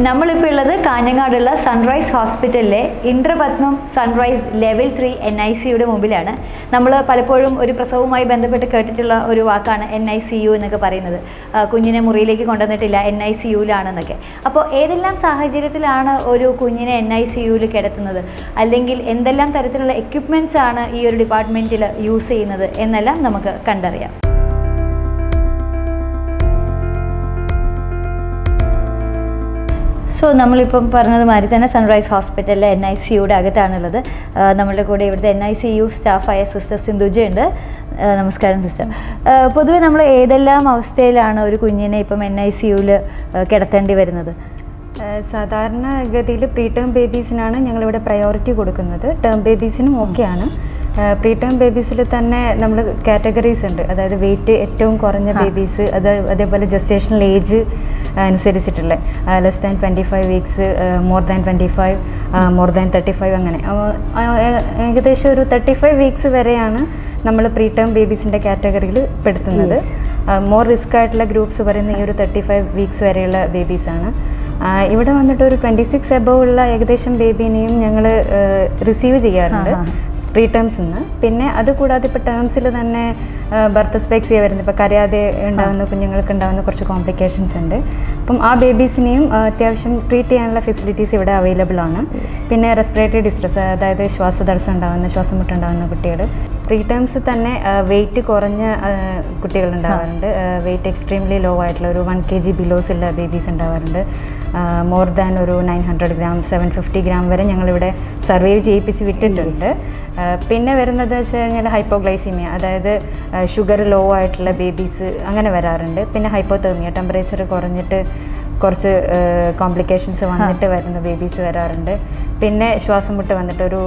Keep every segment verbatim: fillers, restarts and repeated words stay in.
നമ്മളിപ്പോൾ ഉള്ളത് കാഞ്ഞങ്ങാടുള്ള സൺറൈസ് ഹോസ്പിറ്റലിലെ ഇന്ദ്രപത്മം Sunrise level three N I സിയുടെ മുമ്പിലാണ്. നമ്മൾ പലപ്പോഴും ഒരു പ്രസവവുമായി ബന്ധപ്പെട്ട് കേട്ടിട്ടുള്ള ഒരു വാക്കാണ് എൻ ഐ സി യു എന്നൊക്കെ പറയുന്നത്. കുഞ്ഞിനെ മുറിയിലേക്ക് കൊണ്ടുവന്നിട്ടില്ല, എൻ ഐ സി യുവിലാണെന്നൊക്കെ. അപ്പോൾ ഏതെല്ലാം സാഹചര്യത്തിലാണ് ഒരു കുഞ്ഞിനെ എൻ ഐ സി യുവിൽ കിടത്തുന്നത്, അല്ലെങ്കിൽ എന്തെല്ലാം തരത്തിലുള്ള എക്യുപ്മെൻറ്റ്സ് ആണ് ഈ ഒരു ഡിപ്പാർട്ട്മെൻറ്റിൽ യൂസ് ചെയ്യുന്നത് എന്നെല്ലാം നമുക്ക് കണ്ടറിയാം. സോ നമ്മളിപ്പം പറഞ്ഞതുമാതിരി തന്നെ സൺറൈസ് ഹോസ്പിറ്റലിലെ എൻ ഐ സി യുടെ അകത്താണുള്ളത്. നമ്മളുടെ കൂടെ ഇവിടുത്തെ എൻ ഐ സി യു സ്റ്റാഫായ സിസ്റ്റർ സിന്ധുജയുണ്ട്. നമസ്കാരം സിസ്റ്റർ. പൊതുവെ നമ്മൾ ഏതെല്ലാം അവസ്ഥയിലാണ് ഒരു കുഞ്ഞിനെ ഇപ്പം എൻ ഐ സി യുവിൽ കിടത്തേണ്ടി വരുന്നത്? സാധാരണഗതിയിൽ പ്രീ ടേം ബേബീസിനാണ് ഞങ്ങളിവിടെ പ്രയോറിറ്റി കൊടുക്കുന്നത്. ടേം ബേബീസിനും ഓക്കെയാണ്. പ്രീ ടേം ബേബീസിൽ തന്നെ നമ്മൾ കാറ്റഗറീസ് ഉണ്ട്. അതായത് വെയിറ്റ് ഏറ്റവും കുറഞ്ഞ ബേബീസ്, അത് അതേപോലെ ജസ്റ്റേഷണൽ ഏജ് അനുസരിച്ചിട്ടുള്ള less than twenty five weeks, more than twenty five, more than thirty five, അങ്ങനെ ഏകദേശം ഒരു തേർട്ടി ഫൈവ് വീക്സ് വരെയാണ് നമ്മൾ പ്രീ ടേം ബേബീസിൻ്റെ കാറ്റഗറിയിൽ പെടുത്തുന്നത്. മോർ റിസ്ക് ആയിട്ടുള്ള ഗ്രൂപ്പ്സ് പറയുന്ന ഈ ഒരു തേർട്ടി ഫൈവ് വീക്സ് വരെയുള്ള ബേബീസാണ്. ഇവിടെ വന്നിട്ട് ഒരു ട്വൻറ്റി സിക്സ് എബോവ് ഉള്ള ഏകദേശം ബേബീനെയും ഞങ്ങൾ റിസീവ് ചെയ്യാറുണ്ട് പ്രീ ടേംസിൽ നിന്ന്. പിന്നെ അതുകൂടാതെ ഇപ്പോൾ ടേംസിൽ തന്നെ ബർത്ത് സ്പെക്സിയ വരുന്നത്, ഇപ്പോൾ കരയാതെ ഉണ്ടാകുന്ന കുഞ്ഞുങ്ങൾക്ക് ഉണ്ടാകുന്ന കുറച്ച് കോംപ്ലിക്കേഷൻസ് ഉണ്ട്. അപ്പം ആ ബേബീസിനെയും അത്യാവശ്യം ട്രീറ്റ് ചെയ്യാനുള്ള ഫെസിലിറ്റീസ് ഇവിടെ അവൈലബിൾ ആണ്. പിന്നെ റെസ്പിറേറ്ററി ഡിസ്ട്രസ്, അതായത് ശ്വാസതടസ്സം ഉണ്ടാകുന്ന, ശ്വാസം മുട്ടുണ്ടാകുന്ന കുട്ടികൾ. പ്രീ ടേംസ് തന്നെ വെയിറ്റ് കുറഞ്ഞ കുട്ടികൾ ഉണ്ടാവാറുണ്ട്. വെയിറ്റ് എക്സ്ട്രീംലി ലോ ആയിട്ടുള്ള ഒരു വൺ കെ ജി ബിലോസ് ഉള്ള ബേബീസ് ഉണ്ടാവാറുണ്ട്. മോർ ദാൻ ഒരു nine hundred gram seven fifty gram വരെ ഞങ്ങളിവിടെ സർവൈവ് ചെയ്യിപ്പിച്ച് വിട്ടിട്ടുണ്ട്. പിന്നെ വരുന്നത് വെച്ച് കഴിഞ്ഞാൽ ഹൈപ്പോഗ്ലൈസീമിയ, അതായത് ഷുഗർ ലോ ആയിട്ടുള്ള ബേബീസ് അങ്ങനെ വരാറുണ്ട്. പിന്നെ ഹൈപ്പോതെർമിയ, ടെമ്പറേച്ചർ കുറഞ്ഞിട്ട് കുറച്ച് കോംപ്ലിക്കേഷൻസ് വന്നിട്ട് വരുന്ന ബേബീസ് വരാറുണ്ട്. പിന്നെ ശ്വാസം മുട്ട് വന്നിട്ട് ഒരു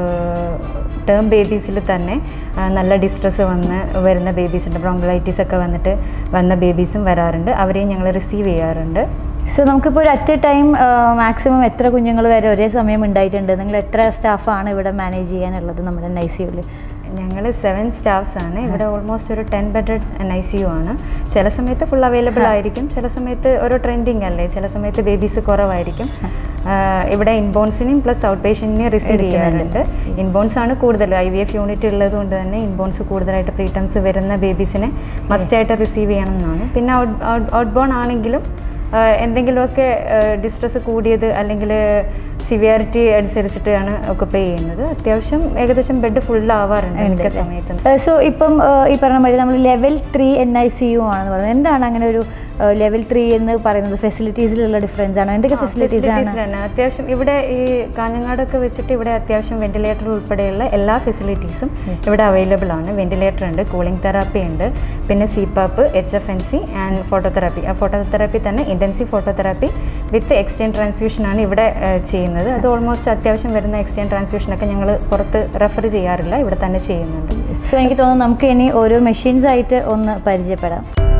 ടേം ബേബീസിൽ തന്നെ നല്ല ഡിസ്ട്രസ് വന്ന് വരുന്ന ബേബീസ് ഉണ്ട്. ബ്രോങ്കലൈറ്റിസ് ഒക്കെ വന്നിട്ട് വന്ന ബേബീസും വരാറുണ്ട്. അവരെയും ഞങ്ങൾ റിസീവ് ചെയ്യാറുണ്ട്. സോ നമുക്കിപ്പോൾ ഒരു അറ്റ് എ ടൈം മാക്സിമം എത്ര കുഞ്ഞുങ്ങൾ വരെ ഒരേ സമയം ഉണ്ടായിട്ടുണ്ട്? നിങ്ങൾ എത്ര സ്റ്റാഫാണ് ഇവിടെ മാനേജ് ചെയ്യാനുള്ളത് നമ്മുടെ എൻ ഐ സി യുവിൽ? ഞങ്ങൾ സെവൻ സ്റ്റാഫ്സ് ആണ്. ഇവിടെ ഓൾമോസ്റ്റ് ഒരു ten bedded N I C U ആണ്. ചില സമയത്ത് ഫുൾ അവൈലബിൾ ആയിരിക്കും, ചില സമയത്ത് ഓരോ ട്രെൻഡിങ് അല്ലേ, ചില സമയത്ത് ബേബീസ് കുറവായിരിക്കും. ഇവിടെ ഇൻബോൺസിനെയും പ്ലസ് ഔട്ട് പേഷ്യൻറ്റിനെയും റിസീവ് ചെയ്യാറുണ്ട്. ഇൻബോൺസ് ആണ് കൂടുതൽ. ഐ വി എഫ് യൂണിറ്റ് ഉള്ളത് കൊണ്ട് തന്നെ ഇൻബോൺസ് കൂടുതലായിട്ട് പ്രീ ടേംസ് വരുന്ന ബേബീസിനെ മസ്റ്റായിട്ട് റിസീവ് ചെയ്യണം എന്നാണ്. പിന്നെ ഔട്ട് ഔട്ട് ബോൺ ആണെങ്കിലും എന്തെങ്കിലുമൊക്കെ ഡിസ്ട്രസ് കൂടിയത് അല്ലെങ്കിൽ സിവിയറിറ്റി അനുസരിച്ചിട്ടാണ് ഒക്കുപ്പൈ ചെയ്യുന്നത്. അത്യാവശ്യം ഏകദേശം ബെഡ് ഫുൾ ആവാറുണ്ട് മിക്ക സമയത്ത്. സോ ഇപ്പം ഈ പറഞ്ഞ മാതിരി നമ്മൾ level three N I C U ആണെന്ന് പറയുന്നത്. എന്താണ് അങ്ങനെ ഒരു ലെവൽ ത്രീ എന്ന് പറയുന്നത്? ഫെസിലിറ്റീസിലുള്ള ഡിഫറൻസ് ആണ്? എന്തൊക്കെ ഫെസിലിറ്റീസിലാണ്? അത്യാവശ്യം ഇവിടെ ഈ കാഞ്ഞങ്ങാടൊക്കെ വെച്ചിട്ട് ഇവിടെ അത്യാവശ്യം വെന്റിലേറ്റർ ഉൾപ്പെടെയുള്ള എല്ലാ ഫെസിലിറ്റീസും ഇവിടെ അവൈലബിൾ ആണ്. വെന്റിലേറ്റർ ഉണ്ട്, കൂളിംഗ് തെറാപ്പി ഉണ്ട്, പിന്നെ CPAP, H F N C and phototherapy. ആ ഫോട്ടോതെറാപ്പി തന്നെ ഇൻറ്റൻസീവ് ഫോട്ടോതെറാപ്പി വിത്ത് എക്സ്റ്റേൺ ട്രാൻസ്ഫ്യൂഷനാണ് ഇവിടെ ചെയ്യുന്നത്. അത് ഓൾമോസ്റ്റ് അത്യാവശ്യം വരുന്ന എക്സ്റ്റേൺ ട്രാൻസ്ഫ്യൂഷനൊക്കെ ഞങ്ങൾ പുറത്ത് റെഫർ ചെയ്യാറില്ല, ഇവിടെ തന്നെ ചെയ്യുന്നുണ്ട്. സോ എനിക്ക് തോന്നുന്നു നമുക്ക് ഇനി ഓരോ മെഷീൻസ് ആയിട്ട് ഒന്ന് പരിചയപ്പെടാം.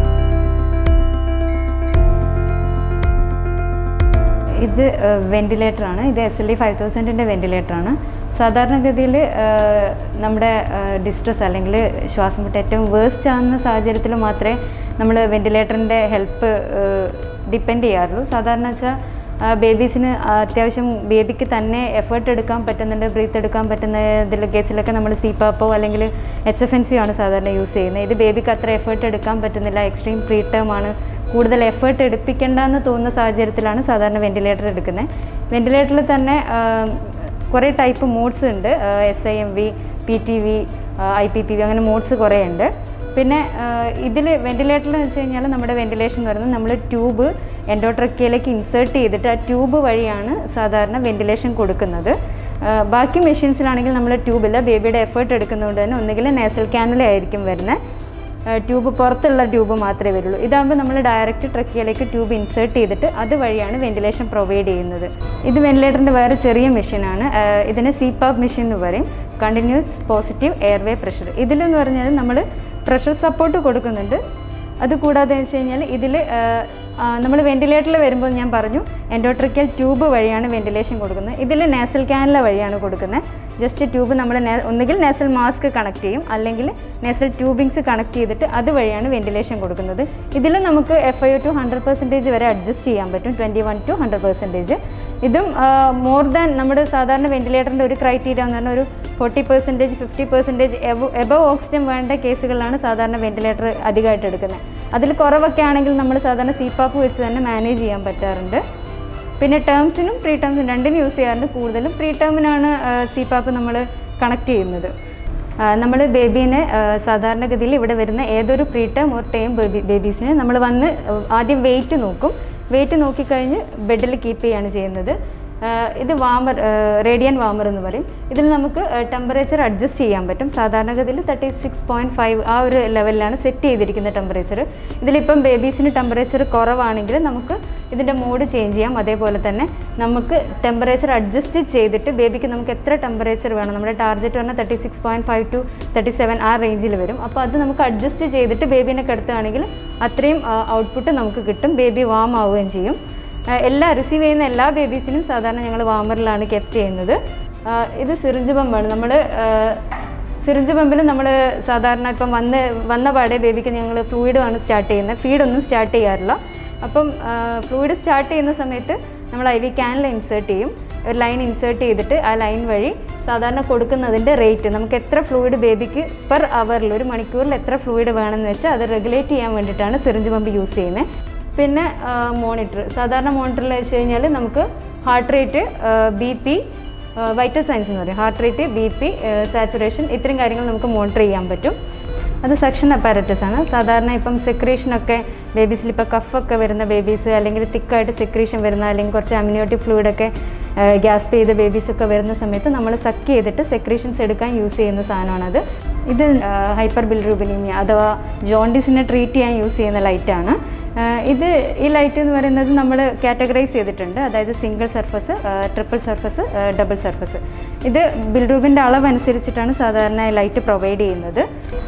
ഇത് വെന്റിലേറ്ററാണ്. ഇത് എസ് എൽ ഇ ഫൈവ് തൗസൻഡിൻ്റെ വെന്റിലേറ്ററാണ്. സാധാരണഗതിയിൽ നമ്മുടെ ഡിസ്ട്രസ് അല്ലെങ്കിൽ ശ്വാസം മുട്ട് ഏറ്റവും വേസ്റ്റ് ആകുന്ന സാഹചര്യത്തിൽ മാത്രമേ നമ്മൾ വെന്റിലേറ്ററിൻ്റെ ഹെൽപ്പ് ഡിപ്പെൻഡ് ചെയ്യാറുള്ളൂ. സാധാരണ വെച്ചാൽ ബേബീസിന് അത്യാവശ്യം ബേബിക്ക് തന്നെ എഫേർട്ട് എടുക്കാൻ പറ്റുന്നുണ്ട്, ബ്രീത്ത് എടുക്കാൻ പറ്റുന്ന ഇതിൽ കേസിലൊക്കെ നമ്മൾ സിപാപ്പോ അല്ലെങ്കിൽ എച്ച് എഫ് എൻ സിയോ ആണ് സാധാരണ യൂസ് ചെയ്യുന്നത്. ഇത് ബേബിക്ക് അത്ര എഫേർട്ട് എടുക്കാൻ പറ്റുന്നില്ല, എക്സ്ട്രീം പ്രീ ടേം ആണ്, കൂടുതൽ എഫേർട്ട് എടുപ്പിക്കേണ്ടെന്ന് തോന്നുന്ന സാഹചര്യത്തിലാണ് സാധാരണ വെന്റിലേറ്റർ എടുക്കുന്നത്. വെന്റിലേറ്ററിൽ തന്നെ കുറേ ടൈപ്പ് മോഡ്സ് ഉണ്ട്. S I M V, P T V, I P P V, അങ്ങനെ മോഡ്സ് കുറേ ഉണ്ട്. പിന്നെ ഇതിൽ വെന്റിലേറ്ററിൽ വെച്ച് കഴിഞ്ഞാൽ നമ്മുടെ വെന്റിലേഷൻ എന്ന് പറയുന്നത് നമ്മൾ ട്യൂബ് എൻഡോട്രക്കിയയിലേക്ക് ഇൻസേർട്ട് ചെയ്തിട്ട് ആ ട്യൂബ് വഴിയാണ് സാധാരണ വെന്റിലേഷൻ കൊടുക്കുന്നത്. ബാക്കി മെഷീൻസിലാണെങ്കിൽ നമ്മൾ ട്യൂബില്ല, ബേബിയുടെ എഫേർട്ട് എടുക്കുന്നതുകൊണ്ട് തന്നെ ഒന്നുകിൽ നേസൽ കാനുല ആയിരിക്കും വരുന്നത്, ട്യൂബ് പുറത്തുള്ള ട്യൂബ് മാത്രമേ വരുള്ളൂ. ഇതാകുമ്പോൾ നമ്മൾ ഡയറക്റ്റ് ട്രക്കിയയിലേക്ക് ട്യൂബ് ഇൻസേർട്ട് ചെയ്തിട്ട് അതുവഴിയാണ് വെന്റിലേഷൻ പ്രൊവൈഡ് ചെയ്യുന്നത്. ഇത് വെന്റിലേറ്ററിൻ്റെ വേറെ ചെറിയ മെഷീനാണ്. ഇതിന് സിപാപ്പ് മെഷീൻ എന്ന് പറയും, കണ്ടിന്യൂസ് പോസിറ്റീവ് എയർവേ പ്രഷർ. ഇതിലെന്ന് പറഞ്ഞാൽ നമ്മൾ പ്രഷർ സപ്പോർട്ട് കൊടുക്കുന്നുണ്ട്. അതുകൂടാതെ വെച്ച് കഴിഞ്ഞാൽ ഇതിൽ നമ്മൾ വെന്റിലേറ്ററിൽ വരുമ്പോൾ ഞാൻ പറഞ്ഞു എൻഡോട്രിക്കൽ ട്യൂബ് വഴിയാണ് വെന്റിലേഷൻ കൊടുക്കുന്നത്. ഇതിൽ നേസൽ കാനുല വഴിയാണ് കൊടുക്കുന്നത്. ജസ്റ്റ് ട്യൂബ് നമ്മൾ ഒന്നുകിൽ നേസൽ മാസ്ക് കണക്ട് ചെയ്യും, അല്ലെങ്കിൽ നേസൽ ട്യൂബിങ്സ് കണക്ട് ചെയ്തിട്ട് അതുവഴിയാണ് വെന്റിലേഷൻ കൊടുക്കുന്നത്. ഇതിൽ നമുക്ക് F I O two hundred percentage വരെ അഡ്ജസ്റ്റ് ചെയ്യാൻ പറ്റും, twenty one to hundred percentage. ഇതും മോർ ദാൻ നമ്മുടെ സാധാരണ വെന്റിലേറ്ററിൻ്റെ ഒരു ക്രൈറ്റീരിയ എന്ന് പറഞ്ഞാൽ ഒരു forty percentage fifty percentage above above oxygen വേണ്ട കേസുകളിലാണ് സാധാരണ വെന്റിലേറ്റർ അധികമായിട്ട് എടുക്കുന്നത്. അതിൽ കുറവൊക്കെ ആണെങ്കിൽ നമ്മൾ സാധാരണ സീപാപ്പ് വെച്ച് തന്നെ മാനേജ് ചെയ്യാൻ പറ്റാറുണ്ട്. പിന്നെ ടേംസിനും പ്രീ ടേംസിനും രണ്ടിനും യൂസ് ചെയ്യാറുണ്ട്. കൂടുതലും പ്രീ ടേമിനാണ് സീപാപ്പ് നമ്മൾ കണക്ട് ചെയ്യുന്നത്. നമ്മൾ ബേബീനെ സാധാരണഗതിയിൽ ഇവിടെ വരുന്ന ഏതൊരു pre term or term baby ബേബീസിനെ നമ്മൾ വന്ന് ആദ്യം വെയിറ്റ് നോക്കും. വെയിറ്റ് നോക്കിക്കഴിഞ്ഞ് ബെഡിൽ കീപ്പ് ചെയ്യുകയാണ് ചെയ്യുന്നത്. ഇത് വാമർ, റേഡിയൻ വാമർ എന്ന് പറയും. ഇതിൽ നമുക്ക് ടെമ്പറേച്ചർ അഡ്ജസ്റ്റ് ചെയ്യാൻ പറ്റും. സാധാരണഗതിയിൽ തേർട്ടി സിക്സ് പോയിൻറ്റ് ഫൈവ് ആ ഒരു ലെവലിലാണ് സെറ്റ് ചെയ്തിരിക്കുന്ന ടെമ്പറേച്ചർ. ഇതിലിപ്പം ബേബീസിന് ടെമ്പറേച്ചർ കുറവാണെങ്കിൽ നമുക്ക് ഇതിൻ്റെ മോഡ് ചേഞ്ച് ചെയ്യാം. അതേപോലെ തന്നെ നമുക്ക് ടെമ്പറേച്ചർ അഡ്ജസ്റ്റ് ചെയ്തിട്ട് ബേബിക്ക് നമുക്ക് എത്ര ടെമ്പറേച്ചർ വേണം, നമ്മുടെ ടാർഗറ്റ് പറഞ്ഞാൽ thirty six point five to thirty seven ആ റേഞ്ചിൽ വരും. അപ്പോൾ അത് നമുക്ക് അഡ്ജസ്റ്റ് ചെയ്തിട്ട് ബേബീനെ കിടത്തുകയാണെങ്കിൽ അത്രയും ഔട്ട്പുട്ട് നമുക്ക് കിട്ടും. ബേബി വാം ആവുകയും ചെയ്യും. എല്ലാ റിസീവ് ചെയ്യുന്ന എല്ലാ ബേബീസിനും സാധാരണ ഞങ്ങൾ വാമറിലാണ് കെപ്റ്റ് ചെയ്യുന്നത്. ഇത് സിറിഞ്ച് പമ്പാണ്. നമ്മൾ സിറിഞ്ച് പമ്പിൽ നമ്മൾ സാധാരണ ഇപ്പം വന്ന് വന്ന പാടെ ബേബിക്ക് ഞങ്ങൾ ഫ്ലൂയിഡാണ് സ്റ്റാർട്ട് ചെയ്യുന്നത്, ഫീഡൊന്നും സ്റ്റാർട്ട് ചെയ്യാറില്ല. അപ്പം ഫ്ലൂയിഡ് സ്റ്റാർട്ട് ചെയ്യുന്ന സമയത്ത് നമ്മൾ ഐ വി ക്യാനിൽ ഇൻസേർട്ട് ചെയ്യും. ഒരു ലൈൻ ഇൻസേർട്ട് ചെയ്തിട്ട് ആ ലൈൻ വഴി സാധാരണ കൊടുക്കുന്നതിൻ്റെ റേറ്റ്, നമുക്ക് എത്ര ഫ്ലൂയിഡ് ബേബിക്ക് പെർ അവറിൽ ഒരു മണിക്കൂറിൽ എത്ര ഫ്ലൂയിഡ് വേണമെന്ന് വെച്ചാൽ അത് റെഗുലേറ്റ് ചെയ്യാൻ വേണ്ടിയിട്ടാണ് സിറിഞ്ച് പമ്പ് യൂസ് ചെയ്യുന്നത്. പിന്നെ മോണിറ്റർ, സാധാരണ മോണിറ്ററിൽ വെച്ച് കഴിഞ്ഞാൽ നമുക്ക് heart rate, B P, vital signs എന്ന് പറയും, heart rate, B P, saturation, ഇത്രയും കാര്യങ്ങൾ നമുക്ക് മോണിറ്റർ ചെയ്യാൻ പറ്റും. അത് സക്ഷൻ അപ്പാരറ്റസ് ആണ്. സാധാരണ ഇപ്പം സെക്രീഷനൊക്കെ ബേബീസിൽ ഇപ്പോൾ കഫൊക്കെ വരുന്ന ബേബീസ്, അല്ലെങ്കിൽ തിക്കായിട്ട് സെക്രീഷൻ വരുന്ന, അല്ലെങ്കിൽ കുറച്ച് അമ്നിയോട്ടിക് ഫ്ലൂയിഡൊക്കെ ഗ്യാസ്പ് ചെയ്ത ബേബീസൊക്കെ വരുന്ന സമയത്ത് നമ്മൾ സക്ക് ചെയ്തിട്ട് സെക്രീഷൻസ് എടുക്കാൻ യൂസ് ചെയ്യുന്ന സാധനമാണത്. ഇത് ഹൈപ്പർ ബിലിറൂബിനീമിയ അഥവാ ജോണ്ടിസിനെ ട്രീറ്റ് ചെയ്യാൻ യൂസ് ചെയ്യുന്ന ലൈറ്റാണ്. ഇത് ഈ ലൈറ്റ് എന്ന് പറയുന്നത് നമ്മൾ കാറ്റഗറൈസ് ചെയ്തിട്ടുണ്ട്. അതായത് single surface, triple surface, double surface. ഇത് ബിലിറൂബിൻ്റെ അളവ് അനുസരിച്ചിട്ടാണ് സാധാരണ ലൈറ്റ് പ്രൊവൈഡ് ചെയ്യുന്നത്.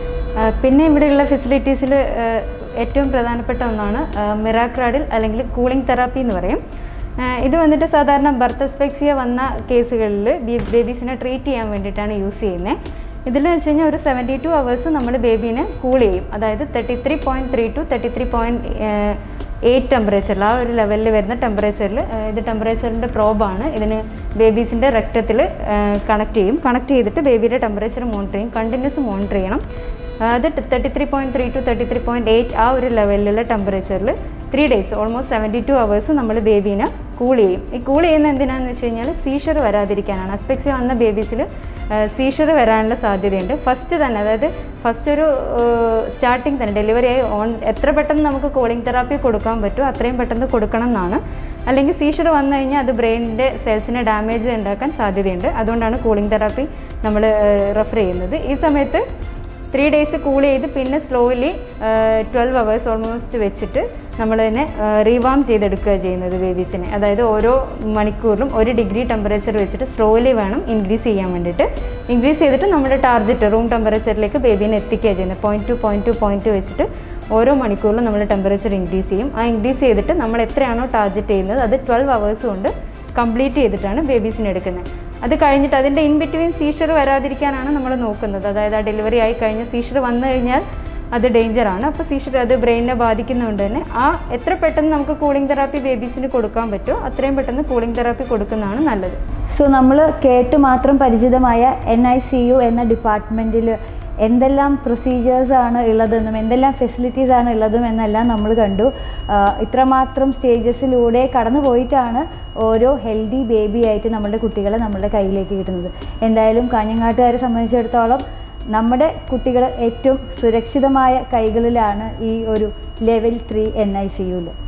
പിന്നെ ഇവിടെയുള്ള ഫെസിലിറ്റീസിൽ ഏറ്റവും പ്രധാനപ്പെട്ട ഒന്നാണ് മിറാക്രാഡിൽ അല്ലെങ്കിൽ കൂളിംഗ് തെറാപ്പി എന്ന് പറയും. ഇത് വന്നിട്ട് സാധാരണ ബർത്ത് അസ്ഫെക്സിയ വന്ന കേസുകളിൽ ബേബീസിനെ ട്രീറ്റ് ചെയ്യാൻ വേണ്ടിയിട്ടാണ് യൂസ് ചെയ്യുന്നത്. ഇതിൽ വെച്ച് കഴിഞ്ഞാൽ ഒരു സെവൻറ്റി ടു അവേഴ്സ് നമ്മൾ ബേബീനെ കൂൾ ചെയ്യും. അതായത് thirty three point three to thirty three point eight ടെമ്പറേച്ചറിൽ, ആ ഒരു ലെവലിൽ വരുന്ന ടെമ്പറേച്ചറിൽ, ഇത് ടെമ്പറേച്ചറിൻ്റെ പ്രോബാണ്. ഇതിന് ബേബീസിൻ്റെ രക്തത്തിൽ കണക്ട് ചെയ്യും. കണക്ട് ചെയ്തിട്ട് ബേബിയുടെ ടെമ്പറേച്ചർ മോണിറ്റർ ചെയ്യും. കണ്ടിന്യൂസ് മോണിറ്റർ ചെയ്യണം. അത് thirty three point three to thirty three point eight ആ ഒരു ലെവലിലുള്ള ടെമ്പറേച്ചറിൽ three days almost seventy two hours നമ്മൾ ബേബീനെ കൂൾ ചെയ്യും. ഈ കൂൾ ചെയ്യുന്ന എന്തിനാണെന്ന് വെച്ച് കഴിഞ്ഞാൽ സീഷർ വരാതിരിക്കാനാണ്. അസ്പെക്സിയ വന്ന ബേബീസിൽ സീഷർ വരാനുള്ള സാധ്യതയുണ്ട്. ഫസ്റ്റ് തന്നെ, അതായത് ഫസ്റ്റ് ഒരു സ്റ്റാർട്ടിങ് തന്നെ ഡെലിവറി ആയി ഓൺ എത്ര പെട്ടെന്ന് നമുക്ക് കൂളിംഗ് തെറാപ്പി കൊടുക്കാൻ പറ്റുമോ അത്രയും പെട്ടെന്ന് കൊടുക്കണം എന്നാണ്. അല്ലെങ്കിൽ സീഷർ വന്നു കഴിഞ്ഞാൽ അത് ബ്രെയിനിൻ്റെ സെൽസിനെ ഡാമേജ് ഉണ്ടാക്കാൻ സാധ്യതയുണ്ട്. അതുകൊണ്ടാണ് കൂളിംഗ് തെറാപ്പി നമ്മൾ റെഫർ ചെയ്യുന്നത്. ഈ സമയത്ത് ത്രീ ഡേയ്സ് കൂൾ ചെയ്ത് പിന്നെ സ്ലോലി ട്വൽവ് അവേഴ്സ് ഓൾമോസ്റ്റ് വെച്ചിട്ട് നമ്മളതിനെ റീവാം ചെയ്തെടുക്കുക ചെയ്യുന്നത് ബേബീസിനെ. അതായത് ഓരോ മണിക്കൂറിലും ഒരു ഡിഗ്രി ടെമ്പറേച്ചർ വെച്ചിട്ട് സ്ലോലി വേണം ഇൻക്രീസ് ചെയ്യാൻ വേണ്ടിയിട്ട്. ഇൻക്രീസ് ചെയ്തിട്ട് നമ്മുടെ ടാർഗറ്റ് റൂം ടെമ്പറേച്ചറിലേക്ക് ബേബീനെ എത്തിക്കുക ചെയ്യുന്നത്. Point two point two point വെച്ചിട്ട് ഓരോ മണിക്കൂറിലും നമ്മൾ ടെമ്പറേച്ചർ ഇൻക്രീസ് ചെയ്യും. ആ ഇൻക്രീസ് ചെയ്തിട്ട് നമ്മൾ എത്രയാണോ ടാർഗറ്റ് ചെയ്യുന്നത് അത് ട്വൽവ് അവേഴ്സ് കൊണ്ട് കംപ്ലീറ്റ് ചെയ്തിട്ടാണ് ബേബീസിനെ എടുക്കുന്നത്. അത് കഴിഞ്ഞിട്ട് അതിൻ്റെ ഇൻ ബിറ്റ്വീൻ സീഷർ വരാതിരിക്കാനാണ് നമ്മൾ നോക്കുന്നത്. അതായത് ആ ഡെലിവറി ആയി കഴിഞ്ഞ് സീഷർ വന്നു കഴിഞ്ഞാൽ അത് ഡേഞ്ചറാണ്. അപ്പോൾ സീഷർ അത് ബ്രെയിനിനെ ബാധിക്കുന്നതുകൊണ്ട് തന്നെ ആ എത്ര പെട്ടെന്ന് നമുക്ക് കൂളിംഗ് തെറാപ്പി ബേബീസിന് കൊടുക്കാൻ പറ്റുമോ അത്രയും പെട്ടെന്ന് കൂളിംഗ് തെറാപ്പി കൊടുക്കുന്നതാണ് നല്ലത്. സോ നമ്മൾ കേട്ട് മാത്രം പരിചിതമായ എൻ ഐ സി യു എന്ന ഡിപ്പാർട്ട്മെൻറ്റിൽ എന്തെല്ലാം പ്രൊസീജിയേഴ്സാണ് ഉള്ളതെന്നും എന്തെല്ലാം ഫെസിലിറ്റീസാണ് ഉള്ളതും എന്നെല്ലാം നമ്മൾ കണ്ടു. ഇത്രമാത്രം സ്റ്റേജസിലൂടെ കടന്നു പോയിട്ടാണ് ഓരോ ഹെൽത്തി ബേബി ആയിട്ട് നമ്മുടെ കുട്ടികളെ നമ്മുടെ കയ്യിലേക്ക് കിട്ടുന്നത്. എന്തായാലും കാഞ്ഞങ്ങാട്ടുകാരെ സംബന്ധിച്ചിടത്തോളം നമ്മുടെ കുട്ടികൾ ഏറ്റവും സുരക്ഷിതമായ കൈകളിലാണ് ഈ ഒരു level three N I C യുവിൽ.